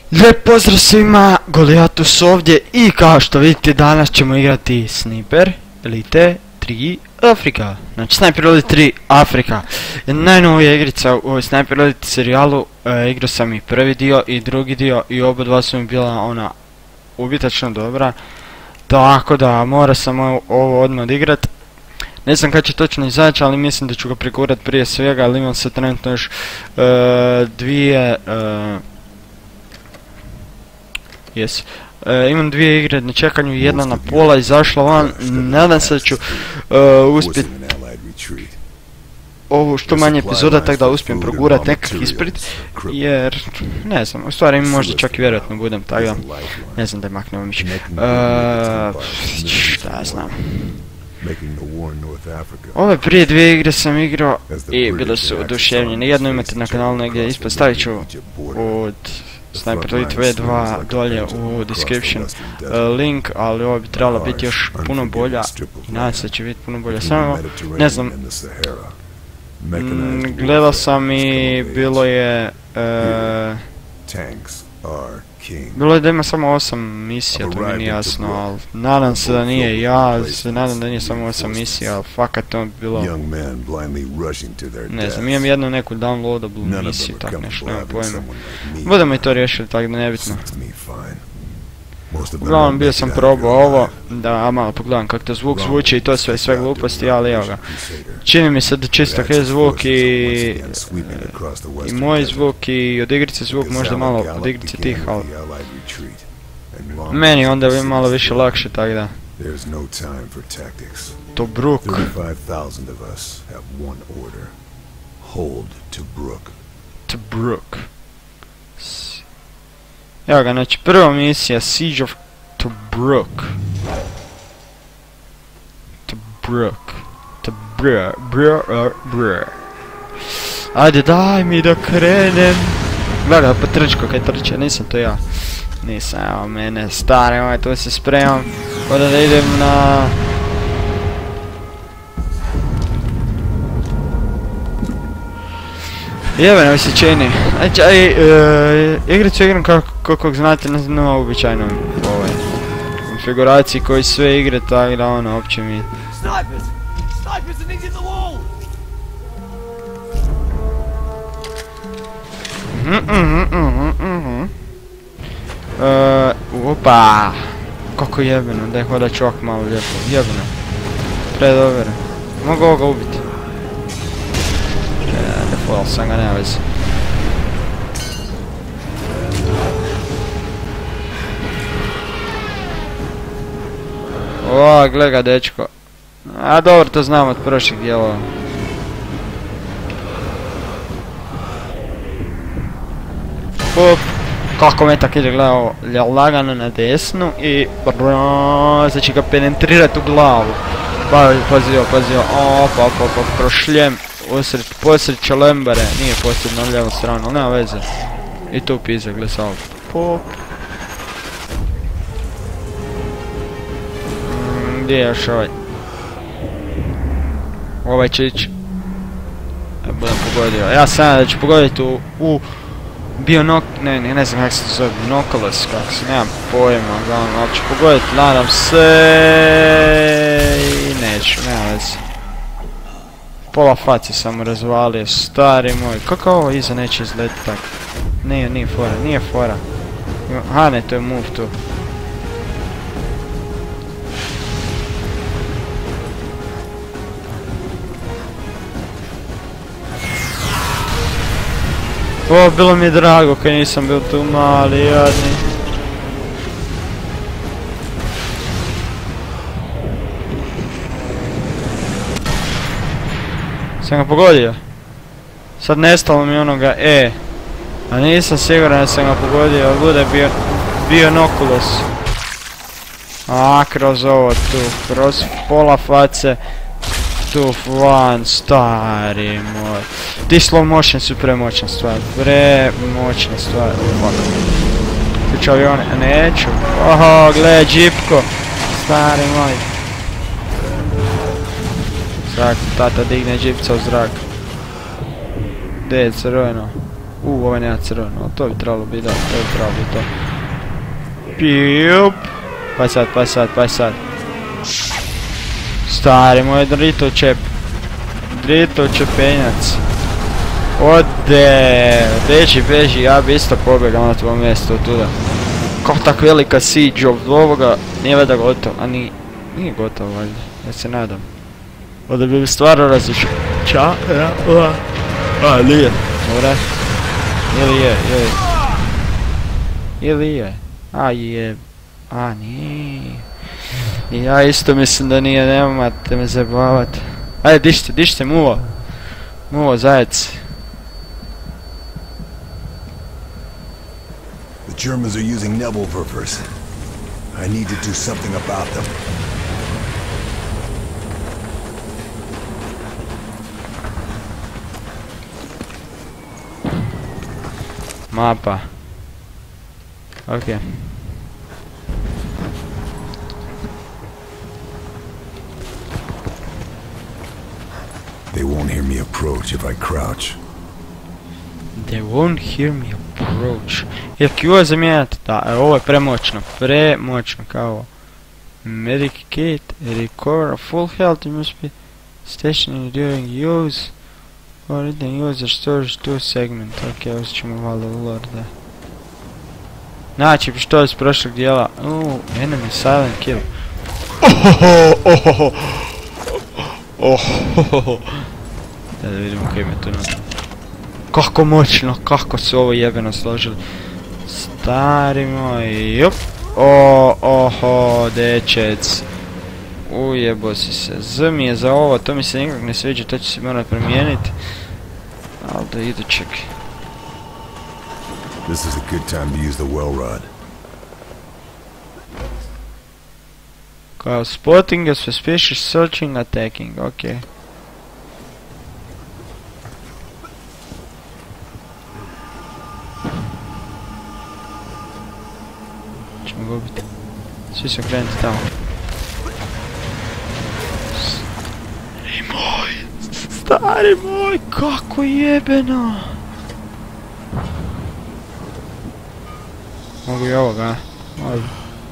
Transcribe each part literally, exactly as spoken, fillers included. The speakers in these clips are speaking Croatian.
Lijep pozdrav svima, Goliatus ovdje i kao što vidite danas ćemo igrati Sniper Elite tri Afrika. Znači Sniper Elite tri Afrika je najnovija igrica u ovoj Sniper Elite serijalu. E, igrao sam i prvi dio i drugi dio i oba dva su mi bila ona ubitačno dobra. Tako da mora sam ovo odmah odigrat. Ne znam kad će točno izaći, ali mislim da ću ga prigurat prije svega, ali imam se trenutno još e, dvije... E, Yes. E, imam dvije igre na čekanju, jedna na pola izašla van, nadam se da ću uh, uspjeti ovu što manje epizoda, tako da uspijem progurat nekak ispred, jer ne znam, u stvari možda čak i vjerojatno budem, tako da ne znam da je maknemo miš. Uh, šta ja znam. Ove prije dvije igre sam igrao i bile su oduševljene, jedno imate na kanalu negdje ispod, stavit ću od Sniper Elite V dva dolje u description uh, link, ali ovo bi trebalo biti još puno bolja i nadam se da će biti puno bolja. Samo ne znam, mm, gledao sam i bilo je uh, bilo je da ima samo osam misija, to mi nije jasno, ali nadam se da nije, ja se nadam da nije samo osam misija, ali fakat to bi bilo, ne znam, imam jednu neku downloadable misiju, tak nešto, nema pojma. Budemo i to riješili, tako da nebitno. Uglavnom bio sam probao ovo, da malo pogledam kako to zvuk zvuči i to sve sve gluposti, ali evo ga. Čini mi se da čisto je zvuk i, i moj zvuk i od igrice zvuk, možda malo od igrice tih, ali meni onda bi malo više lakše, tako da. Tobruk. Tobruk. Evo ga, znači prva misija, Siege of Tobruk. Tobruk. Tobruk. Brr, brr. Ajde, daj mi da krenem. Gledaj, pa trčko kaj trče, nisam to ja. Nisam, evo mene, stare moj, tu se spremam. Kada da idem na... Jebeno mi se čini. Znači, aj, uh, igricu igram kako znate na običajnom ovaj, konfiguraciji koji sve igre, tako da ono, opće mi... Snipers! Snipers are needed the wall! Mhm, mhm, mhm, mhm. Uh, opa! Kako jebeno, daj hoda čovak malo lijepo, jebeno. Predovero. Mogu ovoga ubiti. Default sam ga, nema veze. O, gle ga dečko. A dobro, to znam od prošlih dijelova. Up. Kako me tak ide, gleda ovo, lagano na desnu i znači ga penetrirat u glavu. Pazi ovo, pazi ovo, opa, opa, opa, prošljem. Usred, posred čelembare, nije posred na lijevu stranu, ali nema veze. I tu pizza, gle samo. Pop. Mm, gdje je još ovaj? Ovaj će ići. Ja budem pogodio, ja sam da ću pogoditi u... u Bionok... ne, ne, ne znam kako se to zove, Binoculus, kako se, nemam pojma, glavno, ali ću pogoditi, nadam se... i neću, nema veze. Pola face sam razvalio, stari moj, kako ovo iza neće izletiti tako? Nije, nije fora, nije fora. Aha, ne, to je move tu. O, bilo mi je drago kad nisam bio tu mali, jadni. Sam ga pogodio. Sad nestalo mi onoga E. A nisam siguran da sam ga pogodio, ali bude bio... Binoculus. A, kroz ovo tu, kroz pola face. Tu van, stari moj. Ti slow motion su premoćna stvar, premoćna stvar. Ključ avione, neću. Oho, gle, džipko. Stari moj. Zrak, tata digne džipca u zrak. Gdje je crveno? U, ovaj nema crveno, to bi trebalo biti, da, to bi trebalo biti to. Pijup. Pa sad, pa sad, pa sad. Stari moj drito čep. Drito čepenjac. Ode, beži, beži, ja bi isto pobjegao na tvojom mjestu od tuda. Kako tak velika siege od ovoga, nije veda gotovo, a nije, nije gotovo valjda, ja se nadam. Onda bi stvarno različio. Ča, ja, a, a, nije, dobra. Ili je, ili je. Ili je, a je, a nije. I ja isto mislim da nije, nemate me zabavat. Ajde, dišite, dišite, muvo. Muvo, zajec. The Germans are using Nebelwerfers. I need to do something about them. Mapa. Okay. They won't hear me approach if I crouch. They won't hear me approach. Jel Q zamijenjati? Da, e, ovo je premoćno. Premoćno, kao ovo. Medicate, recover full health, you must be stationary during use. Or the user stores two segment. Ok, ovo ćemo valjda ulor, da. Znači, što je s prošlog dijela? Uuu, enemy silent kill. Ohoho, ohoho. Ohoho. Da vidimo kaj me tu nato. Kako moćno, kako su ovo jebeno složili. Stari moj, jup. O, oho, dečec. Ujebo si se. Z mi je za ovo, to mi se nikak ne sviđa, to ću se morat promijeniti. Ali da idu čekaj. This is a good time to use the well rod. Kao spotting a suspicious, searching, attacking, okej. Okay. Ćemo gubiti. Svi su krenuti tamo. Stari moj, stari moj, kako jebeno. Mogu i ovoga, a? Mogu.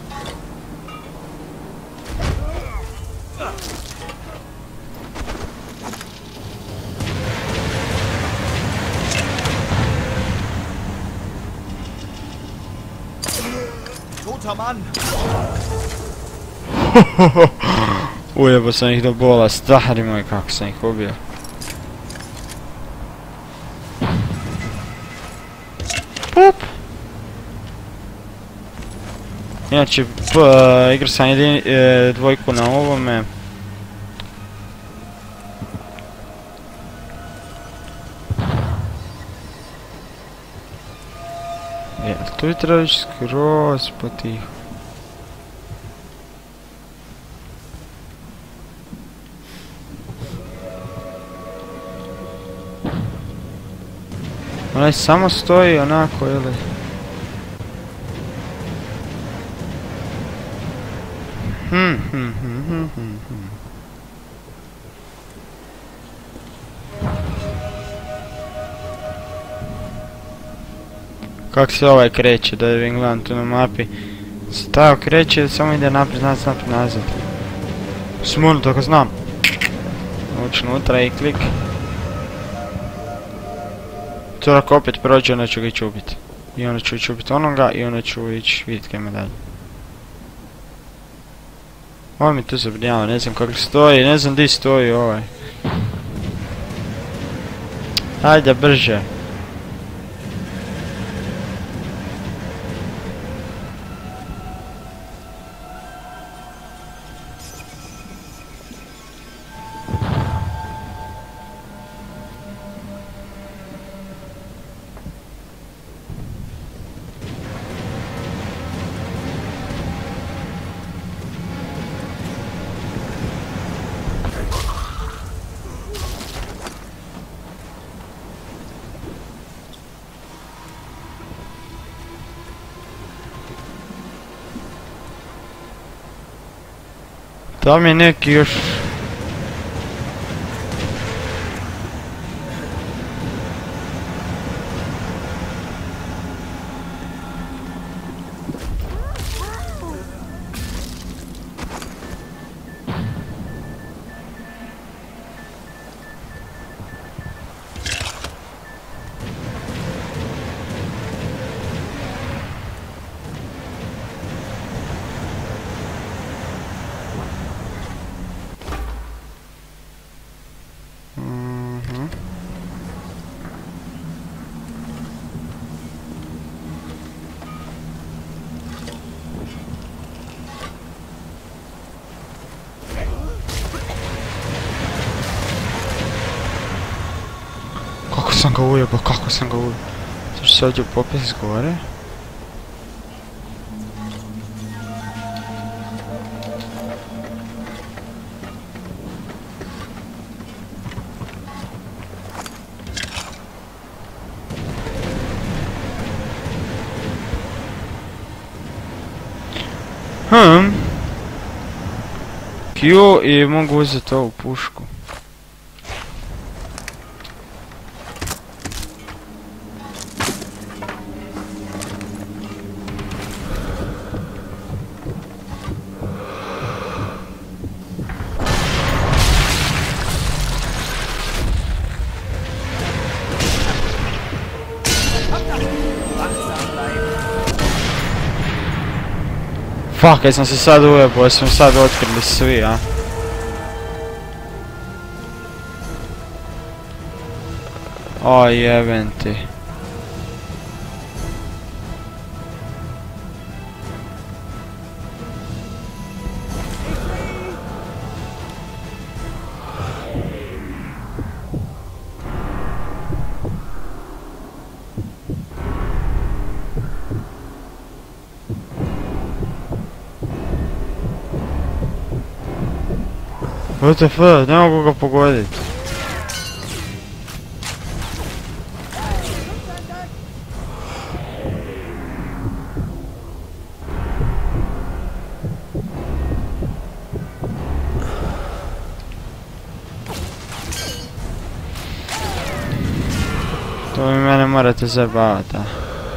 Ujebo sam ih do bola, stari moj, kako sam ih ubio. Pup! Inače, igra sam jedin, e, dvojku na ovome. Jel, tu je treba ići skroz potiho. Onaj samo stoji onako, ili? Hmm, hmm, hmm, hmm, hmm, hmm. Kako se ovaj kreće, da vidim gledam tu na mapi. Se taj okreće, samo ide naprijed, naprijed, naprijed, nazad. Smun, tako znam. Ući unutra i klik. To ako opet prođe, onda ću ga ići ubiti. I onda ću ići ubiti onoga i onda ću ići vidjeti kaj me dalje. Ovo mi tu zabrinjava, ne znam kako stoji, ne znam di stoji ovaj. Ajde brže. Tam je neki još... sam ga ujebao, kako sam ga ujebao. Sad ću se ovdje popis gore. Hmm. Q i mogu uzeti ovu pušku. Fuck, ja sam se sad ujebao, ja sam sad otkrili svi, a? O, jebem ti. W T F, ne mogu ga pogoditi. To vi mene morate zabavati, a?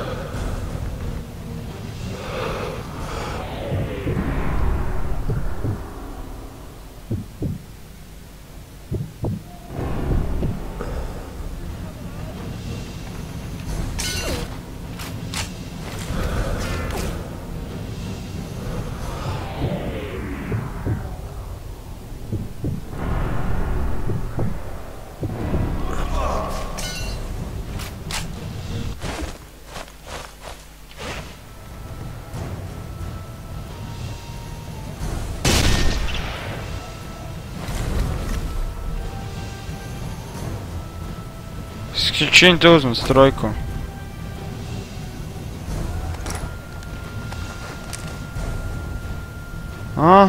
Čim te uzmem s trojkom? A?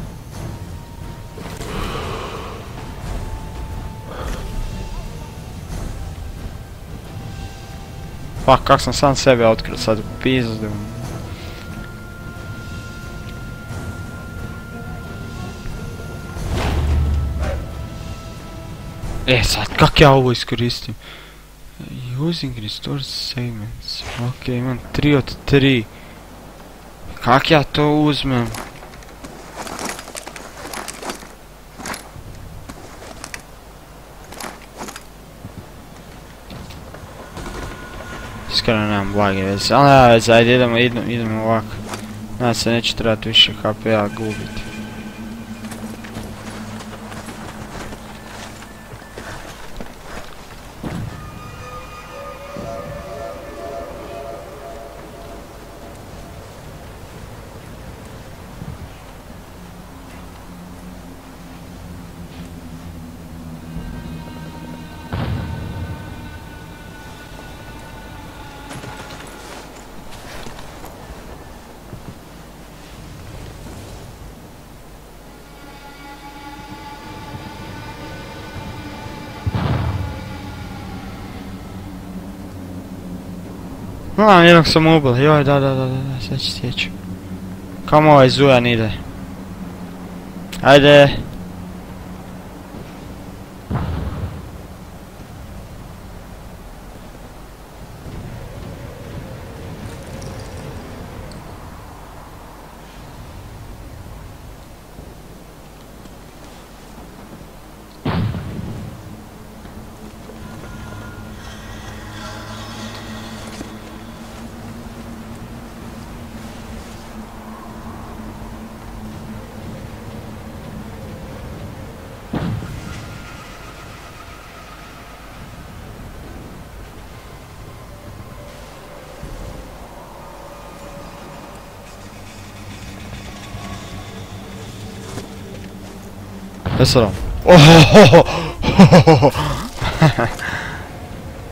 Pa kak sam sam sebe otkrio sad u pizdu. E sad, kak ja ovo iskoristim? Using restored segments. Ok, imam tri od tri. Kak ja to uzmem? Iskreno nemam blage veze, ali nema veze, ajde idemo, idemo, idemo ovako. Nadam se neće trebati više H P-a gubiti. A, jednog sam ubil, joj, da, da, da, da, sad ću sjeću. Kamo ovaj Zujan ide? Ajde! Gdje sam? Ohohoho!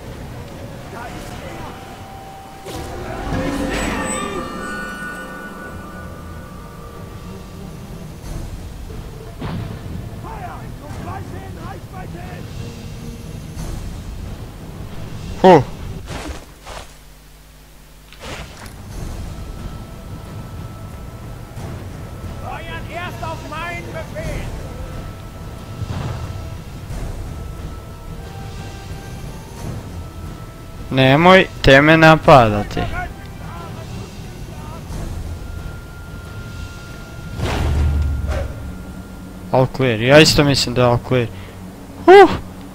Nemoj te me napadati. All clear, ja isto mislim da je all clear. Uh!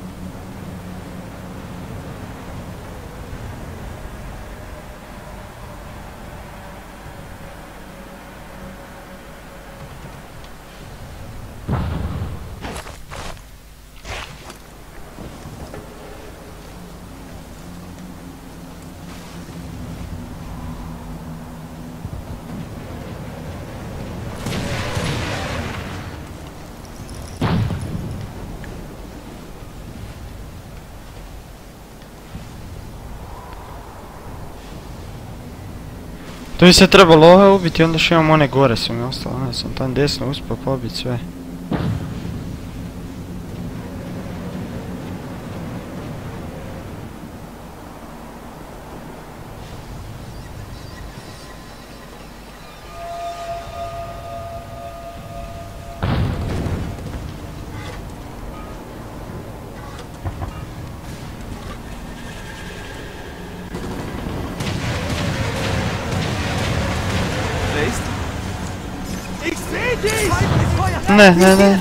To bi se trebalo ove ubiti, onda što imam one gore su mi ostalo, onda sam tam desno uspio pobiti sve. Ne, ne, ne.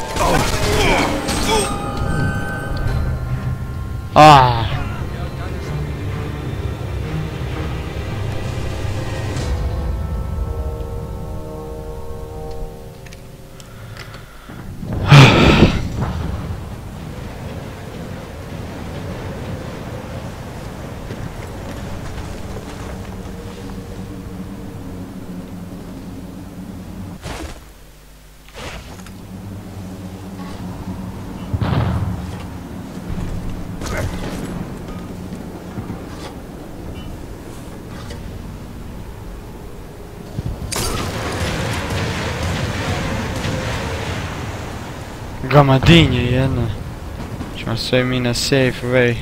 Ah. Gamadinje jedno. Ćemo sve mi na safe way.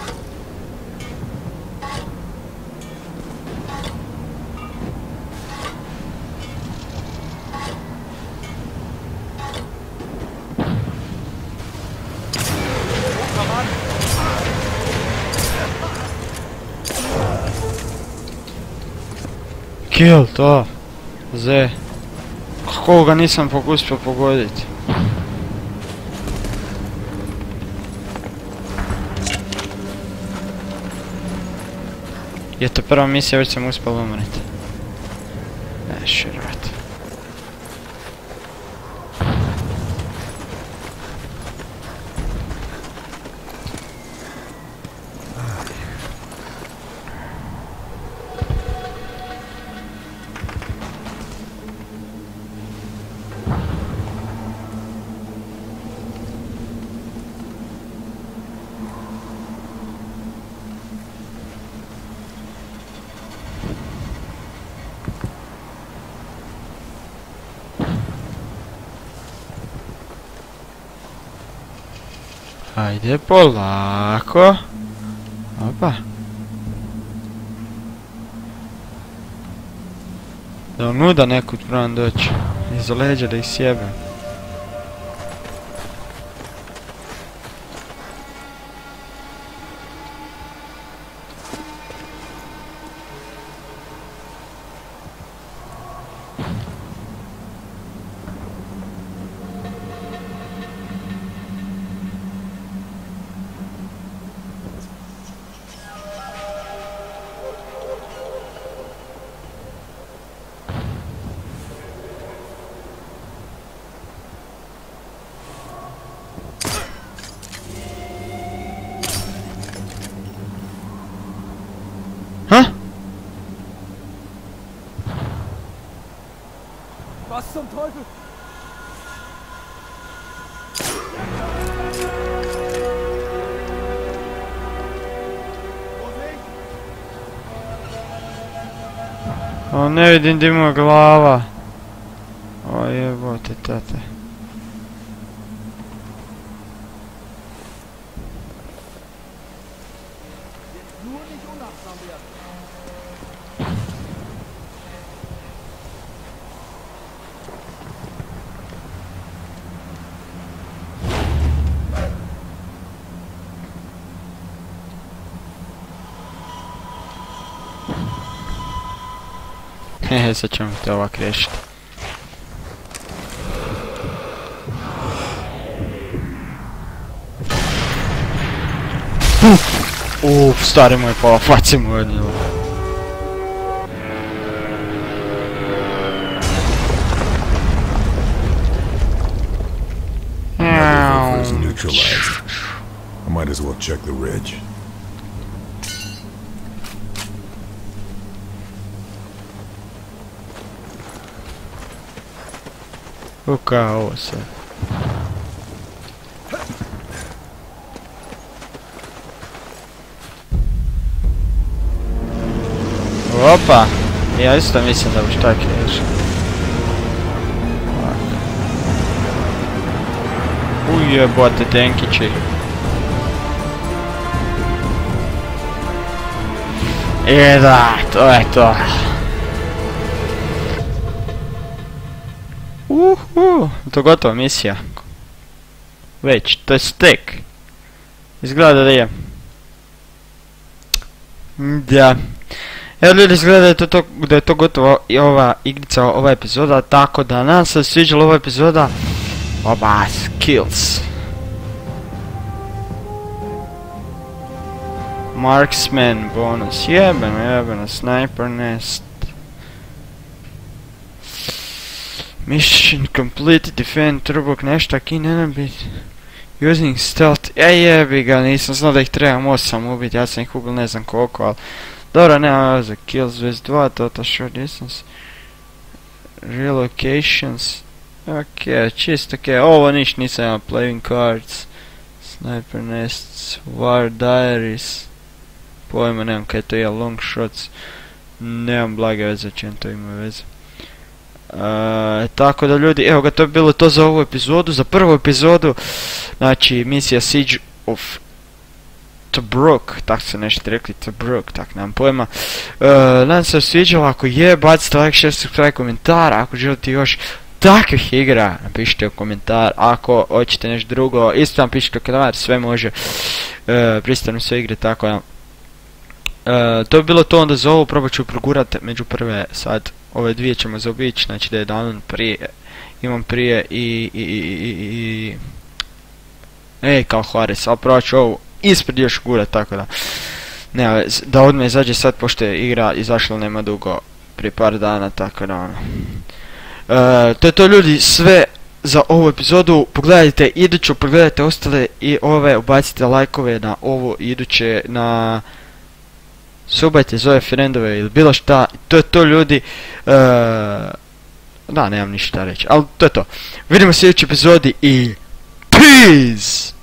Kill to. Z. Kako ga nisam uspio pogoditi? Je to prva misija, već sam uspio umreti. E, širvat. Ajde polako. Opa. Da nuda nekud probam doći. Iza leđa da ih sjebem. Was zum Teufel? O, ne vidim di mu je glava. O jebote tate. Nur nicht unachtsam werden. Hehe, sad ćemo te ovak riješiti. Uff, stari moj, pola face mu odnijelo. Is neutralized. I might as well check the ridge. Uka, ovo se. Opa! Ja isto mislim da bi tak riješio. Ujebote tenkići. E da, to je to. Uhu, to gotova misija. Već, to je stek. Izgleda da je. Da. Evo ljudi, izgleda da je to, to, da je to gotovo i ova igrica, ova epizoda, tako da nam se sviđala ova epizoda. Oba, skills. Marksman bonus, jebeno, jebeno, sniper nest. Mission complete, defend, turbok, nešto, key enemy. Using stealth, e jebi ga, nisam znao da ih trebam osam ubiti, ja sam ih ubil ne znam koliko, ali... Dobro, nema veze, kills with dva, total short distance. Relocations. Ok, čisto ok, ovo niš nisam imao, playing cards. Sniper nests, war diaries. Pojma, nemam kaj to je, long shots. Nemam blage veze, čem to ima veze. Uh, tako da ljudi, evo ga, to je bilo to za ovu epizodu, za prvu epizodu. Znači, misija Siege of Tobruk, tak se nešto rekli, Tobruk, tak nemam pojma. Uh, nadam se sviđalo, ako je, bacite like, share, subscribe, komentar, ako želite još takvih igra, napišite u komentar, ako hoćete nešto drugo, isto nam pišite u komentar, sve može, uh, pristanu sve igre, tako da. Uh, to bi bilo to onda za ovo, probat ću progurati među prve, sad ove dvije ćemo zaobići, znači da je dan prije, imam prije i i i i i i ej kao Juarez, ali probat ću ovu ispred još gura, tako da nema, da odmah izađe sad, pošto je igra izašla nema dugo, prije par dana, tako da ono. Uh, to je to ljudi, sve za ovu epizodu, pogledajte iduću, pogledajte ostale i ove, ubacite lajkove na ovo iduće, na subajte zove frendove ili bilo šta, to je to ljudi, uh, da nemam ništa reći, ali to je to, vidimo se u idućoj epizodi i peace!